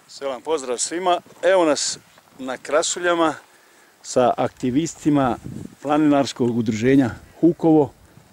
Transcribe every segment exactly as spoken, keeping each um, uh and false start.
Selam, pozdrav svima. Evo nas na Krasuljama sa aktivistima planinarskog udruženja Hukovo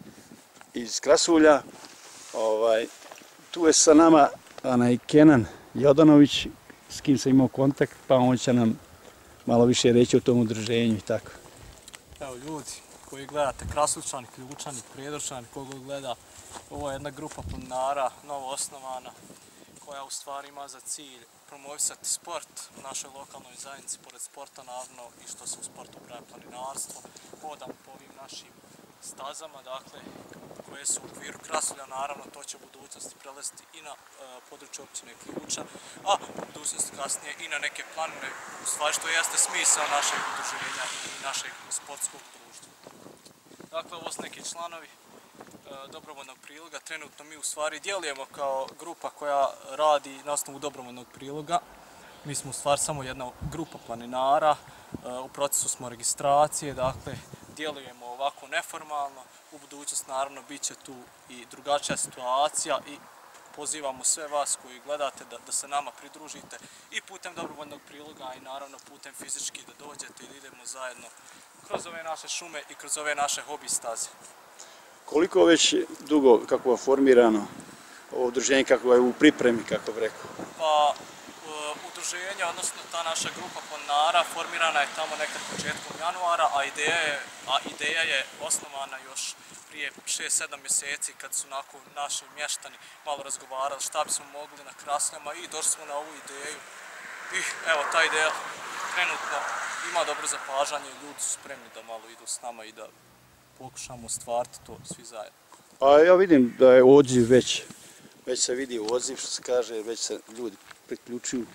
iz Krasulja. Ovaj, tu je sa nama onaj Kenan Jodanović, s kim sam imao kontakt, pa on će nam malo više reći o tom udruženju i tako. Evo ljudi koji gledate, Krasuljčani, Ključani, Prijedorčani, kogo gleda, ovo je jedna grupa planinara, novo osnovana, koja u stvari ima za cilj promovisati sport u našoj lokalnoj zajednici, pored sporta naravno i što se u sportu ubraja planinarstvo. Hodamo po ovim našim stazama, dakle, koje su u okviru Krasulja, naravno to će u budućnosti prelesti i na e, područje općine Ključa, a u budućnosti kasnije i na neke planine, u stvari što jeste smisao našeg udruženja i našeg sportskog društva. Dakle, ovo su neki članovi dobrovoljnog priloga. Trenutno mi u stvari djelujemo kao grupa koja radi na osnovu dobrovoljnog priloga. Mi smo u stvari samo jedna grupa planinara, u procesu smo registracije, dakle djelujemo ovako neformalno. U budućnosti naravno bit će tu i drugačija situacija i pozivamo sve vas koji gledate da, da se nama pridružite i putem dobrovoljnog priloga i naravno putem fizički da dođete i da idemo zajedno kroz ove naše šume i kroz ove naše hobi staze. Koliko već dugo, kako je formirano ovo udruženje, kako je u pripremi, kako bih rekao? Pa, udruženje, odnosno ta naša grupa planinara, formirana je tamo nekad početkom januara, a ideja je, a ideja je osnovana još prije šest sedam mjeseci kad su nakon naši mještani malo razgovarali šta bismo mogli na Krasuljama i došli smo na ovu ideju. I evo, ta ideja trenutno ima dobro zapažanje i ljudi su spremni da malo idu s nama i da pokušamo stvariti to svi zajedno. Pa ja vidim da je odziv već, već se vidi odziv, što se kaže, već se ljudi priključuju.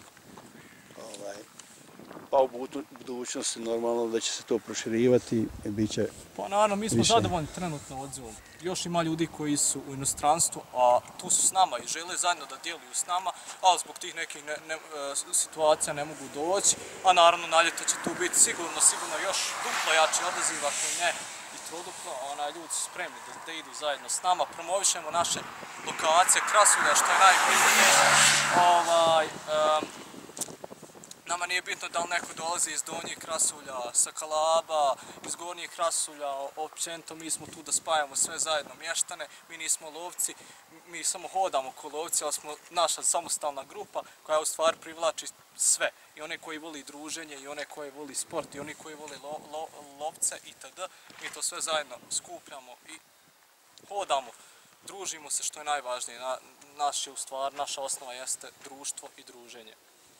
Ovaj, pa u budućnosti normalno da će se to proširivati i bit će Pa naravno, mi smo više zadovoljni trenutno odzivom. Još ima ljudi koji su u inostranstvu, a tu su s nama i žele zajedno da djeluju s nama, ali zbog tih nekih ne, ne, situacija ne mogu doći, a naravno na ljeto će tu biti sigurno, sigurno još duplo jači odaziv, ako ne duplo, onaj, ljudi su spremni da, da idu zajedno s nama, promovišemo naše lokacije Krasulja, što je najbliže. Ovaj, um, nama nije bitno da li neko dolazi iz Donjih Krasulja, sa Kalaba, iz Gornjih Krasulja, općenito mi smo tu da spajamo sve zajedno mještane, mi nismo lovci, mi samo hodamo ko lovci, ali smo naša samostalna grupa koja u stvari privlači sve. I one koji voli druženje, i one koji voli sport, i oni koji voli lo, lo, lovce itd. Mi to sve zajedno skupljamo i hodamo, družimo se, što je najvažnije. Na, naš je u stvari, naša osnova jeste društvo i druženje.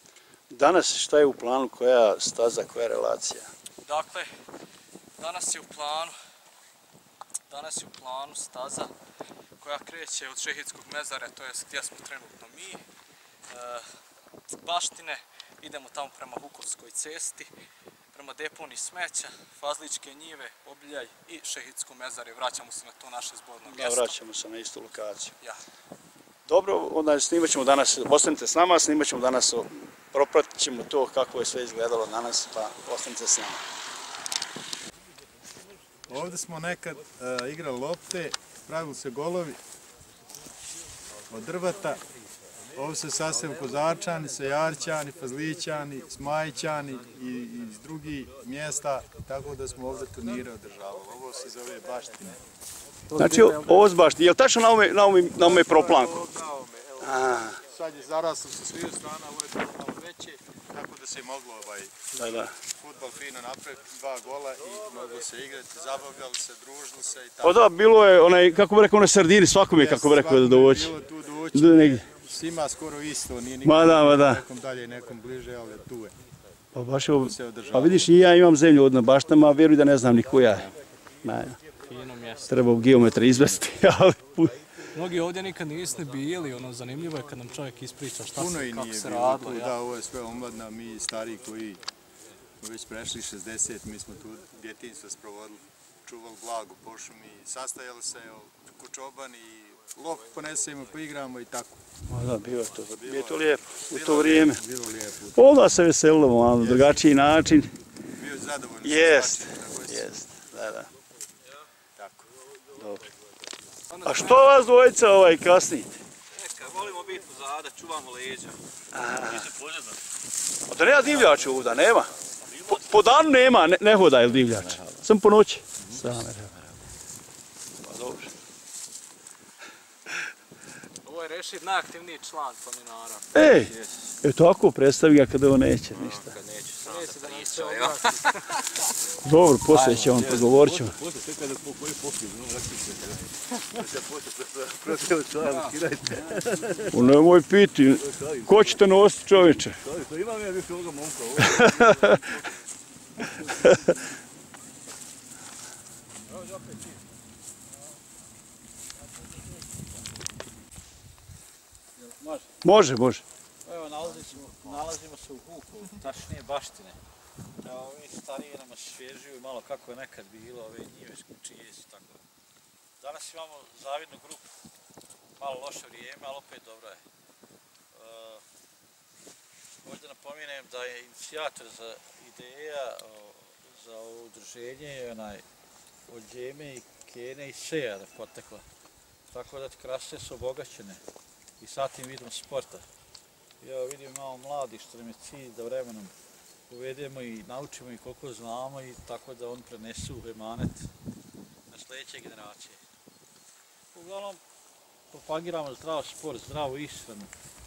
Danas šta je u planu, koja staza, koja relacija? Dakle, danas je u planu, danas je u planu staza koja kreće od Šehidskog mezara, to je gdje smo trenutno mi, e, Baštine, idemo tamo prema Hukovskoj cesti, prema deponiji smeća, Fazličke njive, Obiljaj i Šehidsko mezare. Vraćamo se na to naše zborno mjesto. Da, vraćamo se na istu lokaciju. Ja. Dobro, onda snimat ćemo danas, ostanite s nama, snimat ćemo danas, propratit ćemo to kako je sve izgledalo danas, pa ostanite s nama. Ovdje smo nekad uh, igrali lopte, pravili se golovi od drveta. Ovdje se sasvim Kozarčani, Sejarčani, Fazlićani, Smajćani i iz drugih mjesta, tako da smo ovdje turnire održavali. Ovo se zove Baštine. Znači, ovo s Baštine, je li tačno na ovome, na ovome, na ovome proplanku? Na ovome, evo. Sad je zaraslo sa sviju strana, ovo je malo veće, tako da se je moglo ovaj, da, da. futbol fino napraviti, dva gola i moglo se igrati, zabavljali se, družili se i tako. Pa da, bilo je, onaj, kako bi rekao, one sardini, svakome, kako bi rekao, da doći. Bilo tu doći, svima skoro isto, nije nikom, da, ma da. nekom dalje, nekom bliže, ali tu je. Pa baš je ovo, pa vidiš, i ja imam zemlju od na Baštama, a vjeruj da ne znam ni koja je. Fino mjesto. Treba u geometra izvesti, ali... Mnogi ovdje nikad nisu bili, ono, zanimljivo je kad nam čovjek ispriča šta se, kako se radilo. Da, ovo je sve omladna, mi stari koji već prešli šezdeset, mi smo tu djetinjstvo sprovodili, čuvali blago po šumi, sastajali se ko čobani i lop ponesemo, poigramo i tako. Da, bilo je to, bilo je to lijepo u to vrijeme. Bilo lijepo. Onda se veselilo na drugačiji način. Bio je zadovoljno. Jest, jest, da, da. Tako. Dobro. A što vas dvojica ovaj kasnite? Neka, volimo biti pozada, čuvamo leđa. A da nema divljača ovdje, nema. Po, po danu nema, ne, ne hoda ili divljač. Sam po noći. Sam, pa dobro. Ovo je Rešid najaktivniji član planinara. Ej, e tako predstavi ga kada on neće ništa. Kad neće, sam da priča, ja. Dobro, poslije će on, pogovorit ćemo. Poslije, čekaj da po koji popis, no, raspišete. Da poslije, protiv člana, skidajte. U nemoj piti, ko će te nositi čovječe? To imam ja više ovoga momka. Može, može. Evo, nalazimo, nalazimo se u Hukovu, tačnije baštine. Evo, ovi stariji nam osvježuju malo kako je nekad bilo, ove njive, čijesi, tako da. Danas imamo zavidnu grupu, malo loše vrijeme, ali opet dobro je. Uh, možda napomenem da je inicijator za ideja o, za ovo udruženje je onaj od Djeme i Kene i Seja da potekla. Tako da krase su obogaćene i sa tim vidom sporta. Ja vidim malo mladi što nam je cilj da vremenom uvedemo i naučimo i koliko znamo i tako da on prenesu emanet na sljedeće generacije. Uglavnom, propagiramo zdrav sport, zdravu ishranu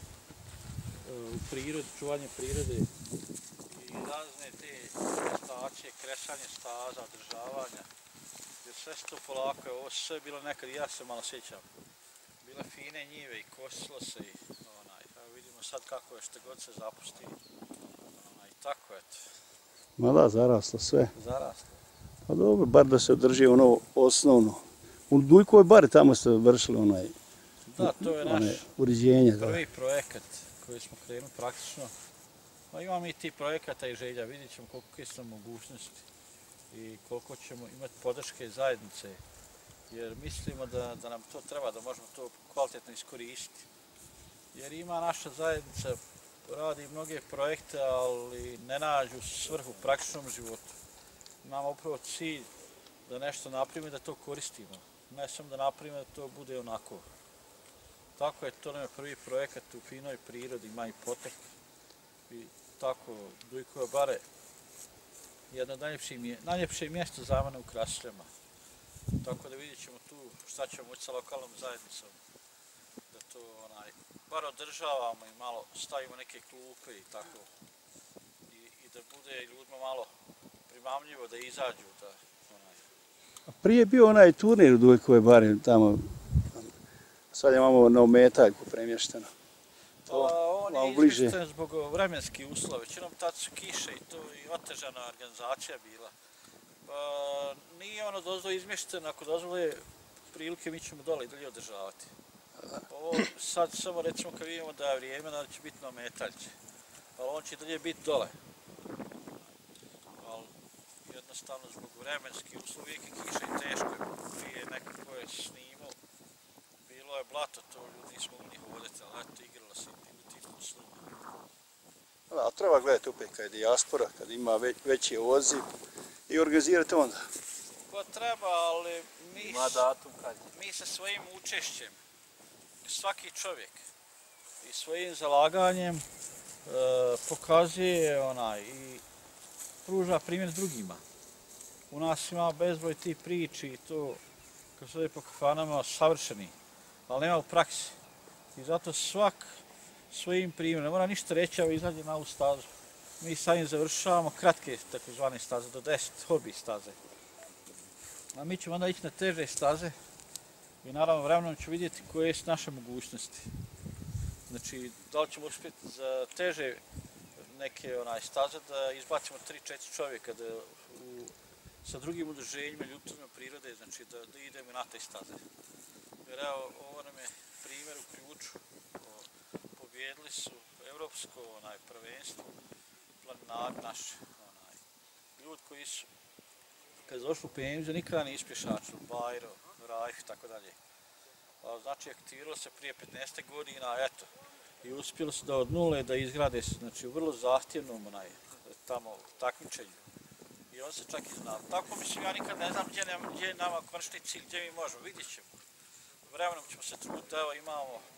u prirodi, čuvanje prirode i razne te staće, kresanje staza, održavanja. Jer sve što polako je, ovo sve bilo nekad, ja se malo sjećam. Bile fine njive i kosilo se i onaj, evo vidimo sad kako je što god se zapusti. Onaj, tako eto. Ma da, zaraslo sve. Zaraslo. Pa dobro, bar da se održi ono osnovno. U Dujkovoj bar tamo ste vršili onaj, Da, to je naš onaj uređenje. prvi projekat koji smo krenuli praktično. Pa imamo i ti projekata i želja, vidjet ćemo koliko su mogućnosti i koliko ćemo imati podrške zajednice. Jer mislimo da, da nam to treba, da možemo to kvalitetno iskoristiti. Jer ima naša zajednica, radi mnoge projekte, ali ne nađu svrhu u praktičnom životu. Imamo upravo cilj da nešto napravimo i da to koristimo. Ne samo da napravimo da to bude onako. Tako je, to nam je prvi projekat u finoj prirodi, ima i potok. I tako, Dujkova bare, jedno od najljepših mjesta za mene u Krasuljama. Tako da vidjet ćemo tu šta ćemo moći sa lokalnom zajednicom. Da to onaj, bar održavamo i malo stavimo neke klupe i tako. I, i da bude ljudima malo primamljivo da izađu. Da, onaj. Prije je bio onaj turnir u Dujkovoj bari tamo. Sad imamo na ometaljku premješteno. Pa, on je izmješten zbog vremenskih uslova. Većinom tad su kiše i to i otežana organizacija bila. Pa, nije ono dozvo izmješteno, ako dozvole prilike mi ćemo dole i dalje održavati. Ovo sad samo recimo kad vidimo da je vrijeme, da će biti na ometaljci. Ali on će dalje biti dole. Ali jednostavno zbog vremenskih uslova uvijek je kiša i teško je. Prije nekako je snimao. Bilo je blato, to ljudi nismo u njih voditi, ali eto igralo se u tim uslovima. Da, treba gledati opet kad je dijaspora, kad ima veći odziv i organizirati onda. Pa treba, ali mi, datum kad mi sa svojim učešćem, svaki čovjek i svojim zalaganjem e, pokazuje onaj i pruža primjer drugima. U nas ima bezbroj tih priči i to, kao što je po kafanama, savršeni, ali nema u praksi. I zato svak svojim primjerom, ne mora ništa reći, evo izađe na ovu stazu. Mi samim završavamo kratke takozvane staze, do deset hobi staze. A mi ćemo onda ići na teže staze i naravno vremenom ću vidjeti koje su naše mogućnosti. Znači, da li ćemo uspjeti za teže neke onaj, staze da izbacimo tri četiri čovjeka da u, sa drugim udruženjima ljubiteljima prirode, znači da, da idemo na te staze. Jer evo, ovo nam je primjer u Ključu. Pobjedili su evropsko onaj, prvenstvo, planinari naši. Onaj, ljudi koji su, kad su došli u Pemzu, nikada ne ispješačili, Bajro, Rajf i tako dalje. Znači, aktiviralo se prije petnaest godina, eto, i uspjeli su da od nule da izgrade se, znači, u vrlo zahtjevnom onaj, tamo takmičenju. I on se čak i znao. Tako mislim, ja nikad ne znam gdje, nam, gdje je nama konačni cilj, gdje mi možemo, vidjet ćemo. Vremenom ćemo se truditi, evo imamo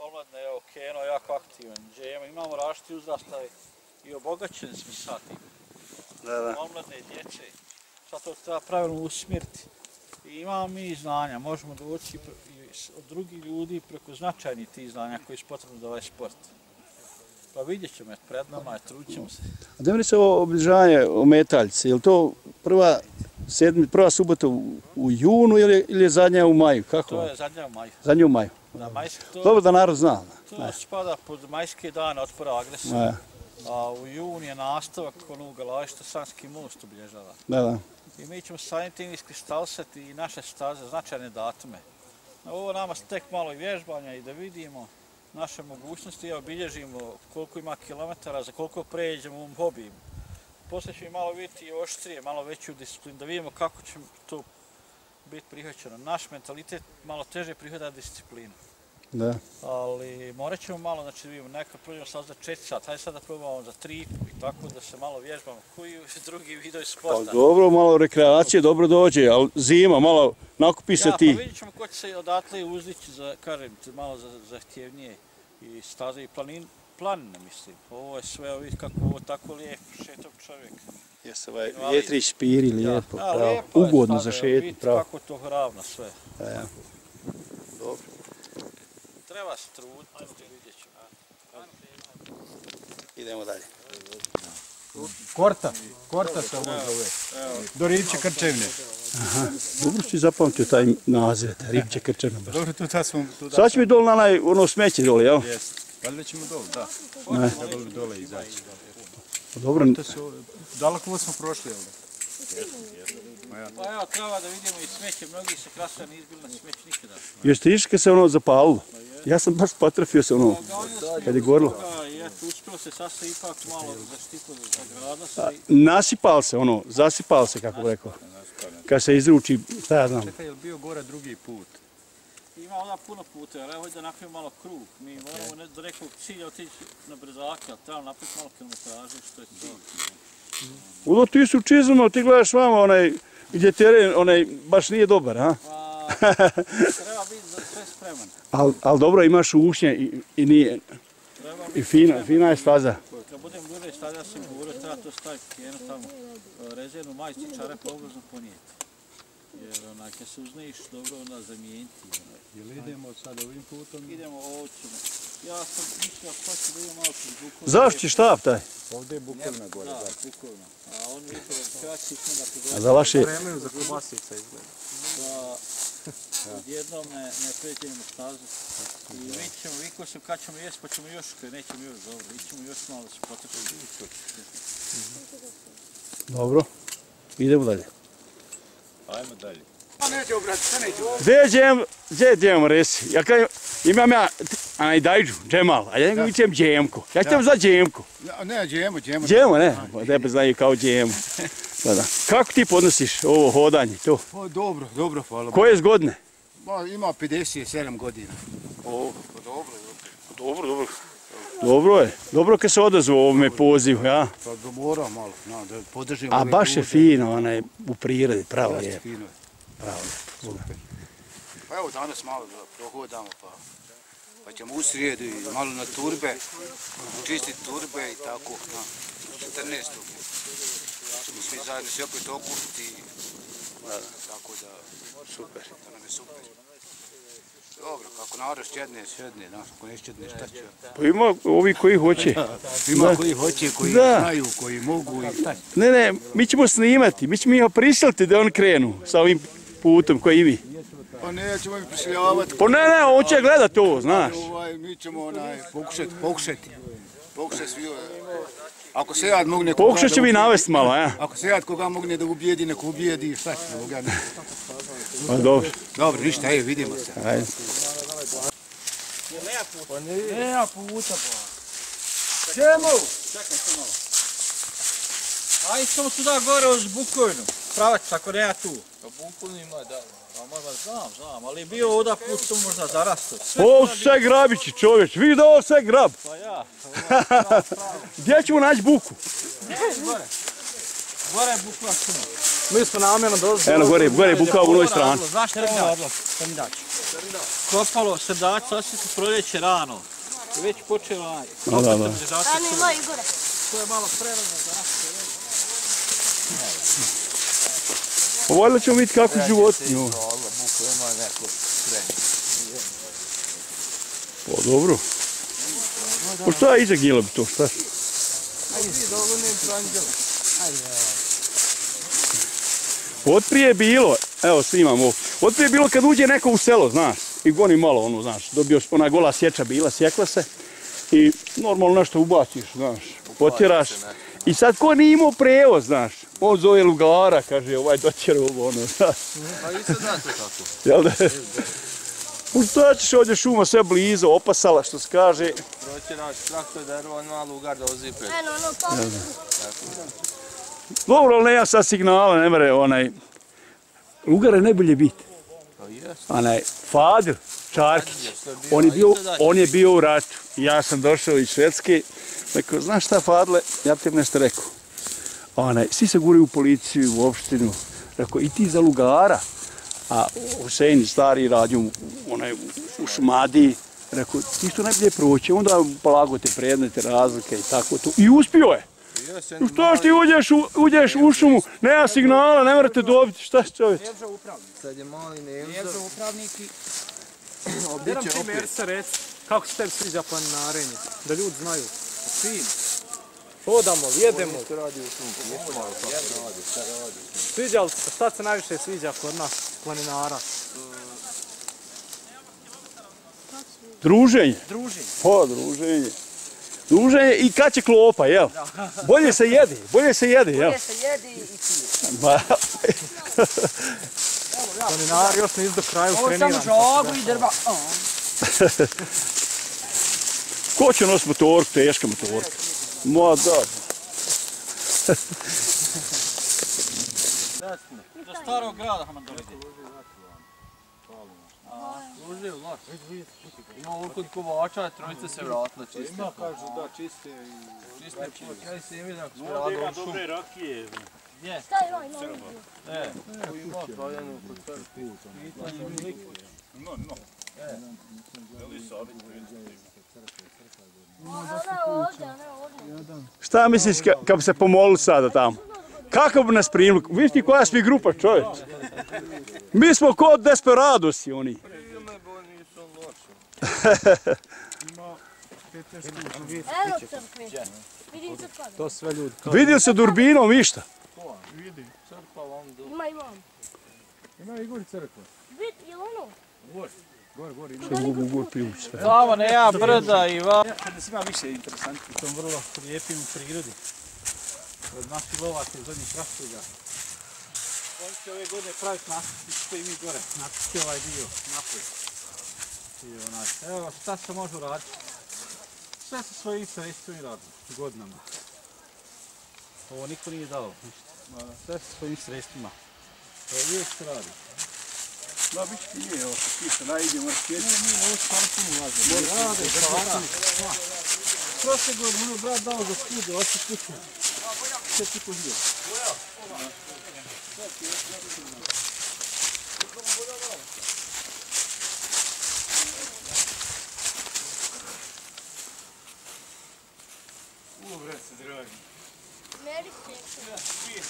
omladne je okeno, jako aktivan. Džem, imamo različiti uzrastaj i obogaćeni smo sa tim. Da, da. Omladne i djece. Sad to treba pravilno usmjeriti. I imamo mi znanja, možemo doći od drugih ljudi preko značajnih tih znanja koji su potrebni za ovaj sport. Pa vidjet ćemo, pred nama je, trudit ćemo se. A da mi se ovo obližavanje o Metaljci, je li to prva, sedmi, prva subota u, u junu ili, ili je zadnja u maju? Kako? To je zadnja u maju. Zadnja u maju. Na majski, to, Dobro da narod zna. To spada pod majske dane otpora agresije. A u junu je nastavak onog galašta Sanski most obilježava. Da, da. I mi ćemo samim tim iskristalisati i naše staze, značajne datume. Ovo nama tek malo i vježbanja i da vidimo naše mogućnosti i obilježimo koliko ima kilometara, za koliko pređemo u ovom hobiju. Poslije ćemo malo vidjeti i oštrije, malo veću disciplinu, da vidimo kako će to biti prihvaćeno. Naš mentalitet malo teže prihvata disciplinu. Da. Ali morat ćemo malo, znači vidimo, nekad prođemo sad za četiri sata, hajde sad da probamo za tri i tako da se malo vježbamo. Koji drugi vidovi sporta? Pa dobro, malo rekreacije dobro dođe, ali zima, malo nakupi se ti. Ja, pa vidjet ćemo ko će se odatle uzdići, za, kažem, malo za, zahtjevnije i staze i planin, planine, mislim. Ovo je sve, vidi kako ovo tako lijepo šetog čovjeka. Jeste ovaj vjetrić špiri, lijepo, ja, pravo. Lijepo Ugodno staze, za šetnju, pravo. Kako to ravno sve. Ja, ja. Dobro. Treba se truditi, vidjet ćemo. Idemo dalje. Korta, korta se ovo zove. Do Ripće Krčevne. Aha, dobro si zapamtio taj naziv, taj Ripće Krčevne. Dobro, tu da smo... Sad će mi dole na onaj, ono smeće dole, jel? Jeste. Valjda ćemo dole, da. Ne. Trebalo bi dole izaći. Dobro. Daleko smo prošli, jel da? Pa evo, treba da vidimo i smeće, mnogi se krasno ne izbili na smeć nikada. Jeste išli kad se ono zapalilo? Ja sam baš potrafio se ono, kad je gorilo. I eto, uspjelo se, sad se ipak malo zaštitilo za grada se. Nasipal se ono, zasipal se, kako bi rekao. Kad se izruči, šta ja znam. Čekaj, je li bio gore drugi put? Ima onda puno puta, jer evo da napravimo malo krug. Mi moramo do nekog cilja otići na brzake, ali trebamo napraviti malo kilometraže, što je cilj. Udo, ti su čizno, ti gledaš vama onaj, gdje teren, onaj, baš nije dobar, a? Pa, treba biti za sve spreman. Ali al dobro, imaš ušnje i, i nije, i fina, fina je staza. Kad budem duže stavlja, ja sam govorio, treba to staviti jednostavno rezervnu majicu i čarape obvezno ponijeti. Jer onaj, kad se uzniš, dobro onda zamijeniti. Jel idemo sad ovim putom? Idemo ovdje. Ja sam mislio, ako hoću da idem malo kroz Bukovina. Zašto će štab taj? Ovdje je Bukovina gore. Da, Bukovina. A on vidite da kraći smo da kroz A za vaše... Spremaju za kobasica izgleda. Da odjednom ne, ne pređemo stazu. I mi ćemo, viko se kad ćemo jest, pa ćemo još, kad nećemo još dobro. Ićemo još malo da se potrčimo. Dobro, idemo dalje. Ajmo dalje. Gdje je džem, gdje je džem resi? Ja kaj, imam ja, onaj dajđu, džemal, a ja mi ćem džemko. Ja ćem za džemko. Ne, džemo, džemo. Džemo, ne? Tebe znaju kao džemo. Da, da. Kako ti podnosiš ovo hodanje, to? O, dobro, dobro, hvala. Koje je godine? Ma, ima pedeset sedam godina. O, dobro, dobro, dobro. Dobro je, dobro kad se odazvu ovome pozivu, ja? Pa da mora malo, no, da podržimo. A baš je fino, onaj, u prirodi, pravo je. Fino je. Pravo je. Super. Pa evo danas malo da prohodamo, pa, pa ćemo u srijedu i malo na turbe, čistiti turbe i tako, na četrnaestog ćemo svi zajedno se opet okupiti, tako da, super, da nam je super. Dobro, kako narod šćedne, šćedne, znaš, ako ne šćedne, šta će? Pa ima ovi koji hoće. Ima koji hoće, koji znaju, koji mogu i... Ne, ne, mi ćemo snimati, mi ćemo ih prisiliti da on krenu sa ovim putom koji i vi. Pa nećemo ih prisiljavati. Pa ne, ne, on će gledat to, znaš. Mi ćemo pokušati, pokušati, pokušati svi... Ako se jad mogne... Pokušat će mi navesti malo, ja? Ako se jad koga mogne da ubijedi, nek ubijedi, šta će ovoga ne? Pa dobro. Dobro, ništa, evo, vidimo se. Ajde. Nema puta, pa. Čemu? Čekaj se malo. Ajde ćemo tuda gore uz Bukovinu. Pravac, ako nema tu. Pa Bukovinu ima, da. A možda znam, znam, ali bio ovdje put tu možda zarasto. Ovo su sve grabići, čovječ, vidi da ovo sve grab. Pa ja. Gdje ćemo naći buku? Gore. Gore je Bukova šuma. Mi smo namjerno došli. Eno, gore, gore je buka u onoj strani. Znaš šta mi daći? Šta mi daći? kopalo srdaci, sad su proljeće rano. I već počelo onaj. Da, da, da. To je malo prerano za nas. Pa valjda ćemo vidjeti kakvu životinju. Pa dobro. Pa šta je iza gila bi to, šta? Otprije je bilo, evo snimam ovo, otprije je bilo kad uđe neko u selo, znaš, i goni malo ono, znaš, dobio ona gola sječa bila, sjekla se i normalno nešto ubaciš, znaš, potjeraš. I sad ko nije imao prevoz, znaš, on zove lugara, kaže ovaj dotjera ovo, ono, znaš. A i sad znate kako. Jel da? U šta ćeš ovdje šuma sve blizu, opasala što se kaže. Proći naš traktor da je on malo lugar da vozi pred. Eno, ono, to. Dobro, ali nema sad signala, ne mere onaj... Lugar je najbolje biti. Pa jest. Onaj, Fadil Čarkić, on je bio, on je bio u ratu. Ja sam došao iz Švedske, rekao, znaš šta Fadile, ja ti nešto rekao. Onaj, svi se guraju u policiju, u opštinu, rekao, i ti za lugara. A Husein stari radio u, onaj, u Šumadiji, rekao, ti što najbolje proći, onda polago te predmete, razlike i tako to. I uspio je. Što ti uđeš u, uđeš u šumu, nema signala, ne morate dobiti, šta si čovječ? Nevža upravnik. Sad je mali Nevža. Nevža upravnik i... Obiram ti Mersa reci, kako se tebi sviđa planinarenje, da ljudi znaju. Fin. Hodamo, jedemo. Što radi u šumu, nešto malo kako radi, šta radi. Sviđa li se, šta se najviše sviđa kod nas, planinara? Druženje. Druženje. Pa, druženje. Druženje i kad će klopa, jel? Bolje se jedi, bolje se jedi, jel? Bolje se jedi i pije. Ba... Planinari još nisu do kraju Ovo trenirani. samo žagu i drva. Ko će nositi motorku, teška motorka? Ma da. Do starog grada Haman doliti. Služi je laš. Ima ovo kod kovača, trojice se vratila čiste. Ima, kažu, da, čiste i... Čiste put. Ja se ne vidim ako se vratila u šumu. rakije. Šta je ovaj novi? E, tu ima pravljeno kod crkve. No, no. Ona je ovdje, ona je ovdje. Šta misliš ka- kad bi se pomolili sada tamo? Kako bi nas primili? Viš ti koja svi grupa, čovječ? Mi smo kod Desperadosi, oni. Eno crkve. Vidim crkva. To sve ljudi. Vidjeli se durbinom išta? Ima i vam. Ima i gori crkva. Vid, je li ono? Tamo nema brda i va... Kad nas ima više interesantno u tom vrlo lijepim u prirodi. Od naših lovaca iz zadnjih rastuga. Oni će ove godine praviti nasipi što i mi gore. Nasipi ovaj dio napoj. I onaj. Evo šta se može raditi. Sve sa svojim sredstvima radimo. Godinama. Ovo niko nije dao. Ništa. Sve sa svojim sredstvima. To je uvijek se radi. Da, bić ti nije, evo, ti se najde, moraš kjeći. Ne, mi ovo stvarno puno lazimo. Rade, stvara. Prošle godine ono brat dao za studiju, oči kuću. Sve ti poživio. Uvo bre se dragi. Meri se.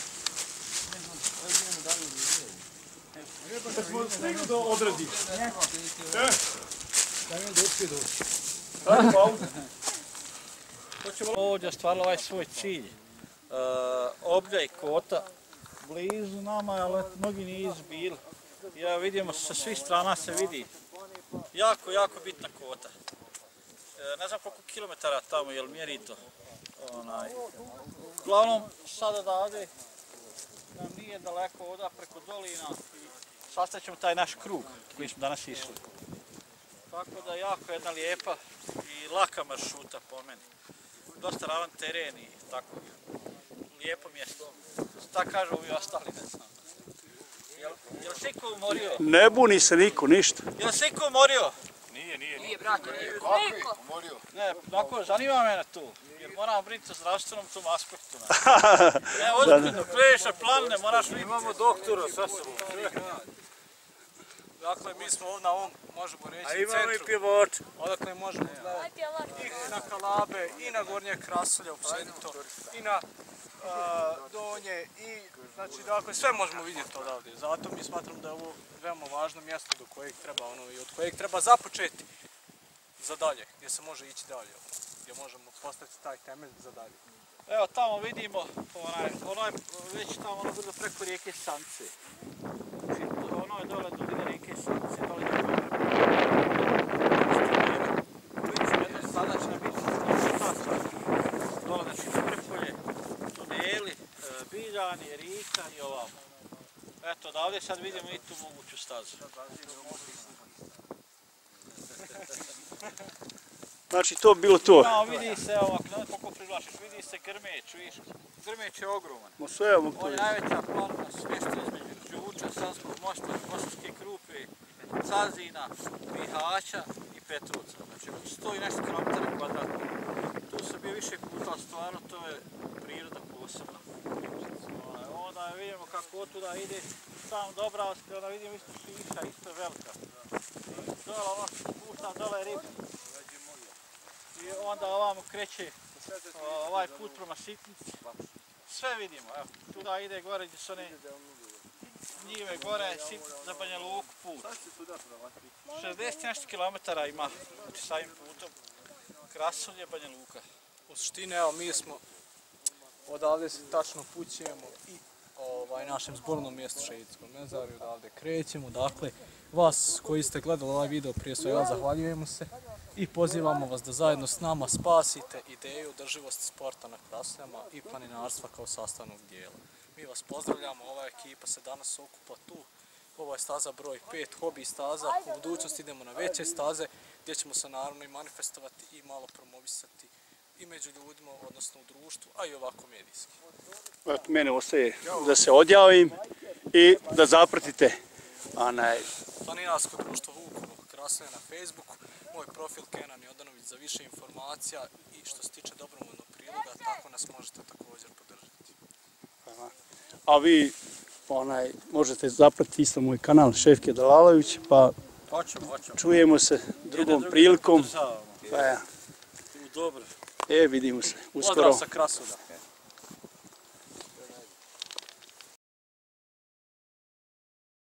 Da smo stigli do odredišta. Hoćemo ovdje ostvarili ovaj svoj cilj. Uh, Obljaj kota blizu nama, ali mnogi nisu bili. Ja vidimo, sa svih strana se vidi. Jako, jako bitna kota. E, ne znam koliko kilometara tamo, jel mjeri to? Onaj. Uglavnom, sad odavde nam nije daleko oda preko dolina i sastaćemo taj naš krug koji smo danas išli. Tako da jako jedna lijepa i laka maršruta po meni. Dosta ravan teren i tako. Lijepo mjesto. Šta kažu ovi ostali, ne znam. Jel, jel se iko umorio? Ne buni se niko, ništa. Jel se iko umorio? Nije, nije. Nije, brate, nije. Niko. Umorio. Ne, tako, zanima mene tu. Jer moram brinuti o zdravstvenom tom aspektu. Ne, ozbiljno, previše planine, moraš vidjeti. Imamo doktora sa sobom. Dakle, mi smo ovdje na ovom, možemo reći, A imamo i centru. pjevača. Odakle možemo gledati Aj pjevač. i na Kalabe, i na Gornje Krasulje općenito, i na a, Donje, i znači dakle sve možemo vidjeti odavde. Zato mi smatram da je ovo veoma važno mjesto do kojeg treba ono i od kojeg treba započeti za dalje, gdje se može ići dalje, gdje možemo postaviti taj temelj za dalje. Evo tamo vidimo, onaj, onaj već tamo ono brdo preko rijeke Sance. Znači, ono je dole dolina rijeke Sance, dole je dole. Već jedno sada će nam biti dole, znači Prepolje, tuneli, e, Biljani, Rika i ovamo. Eto, odavde sad vidimo i tu moguću stazu. Znači to bi bilo to. No, vidi se, evo, koliko privlačiš, vidi se Grmeć, vidiš, Grmeć je ogroman. Ma sve vam to On je je. najveća planina smješta između Đuča, Sanskog mosta, Kosovske Krupe, Cazina, Bihaća i Petrovca. Znači, sto i nešto kilometara kvadratnih. Tu sam bio više puta, stvarno to je priroda posebna. Onda vidimo kako od tuda ide sam Dobravska, onda vidimo isto Šiša, isto velika. Dole ono puta, dole je riba. I onda ovamo kreće ovaj put prema Sitnici. Sve vidimo, evo, tuda ide gore gdje su one njive gore, za Banja Luku put. šezdeset nešto kilometara ima, znači samim putom, Krasulje, Banja Luka. U suštini, evo, mi smo odavde se tačno pućemo i ovaj, našem zbornom mjestu Šehidsko mezarje, odavde krećemo. Dakle, vas koji ste gledali ovaj video, prije svega zahvaljujemo se i pozivamo vas da zajedno s nama spasite ideju održivosti sporta na Krasuljama i planinarstva kao sastavnog dijela. Mi vas pozdravljamo, ova ekipa se danas okupa tu. Ovo je staza broj pet, hobi staza. U budućnosti idemo na veće staze gdje ćemo se naravno i manifestovati i malo promovisati i među ljudima, odnosno u društvu, a i ovako medijski. Eto, mene ostaje da se odjavim i da zapratite onaj Planinarsko društvo Vukovo Krasulje na Facebooku, moj profil Kenan Jodanović za više informacija i što se tiče dobrovoljnog priloga, tako nas možete također podržati. A vi onaj, možete zapratiti isto moj kanal Šefke Dalalović, pa Hoćemo, hoćemo. čujemo se drugom prilikom. Podržavamo. Pa ja. Dobro. E, vidimo se uskoro. Pozdrav sa Krasulja.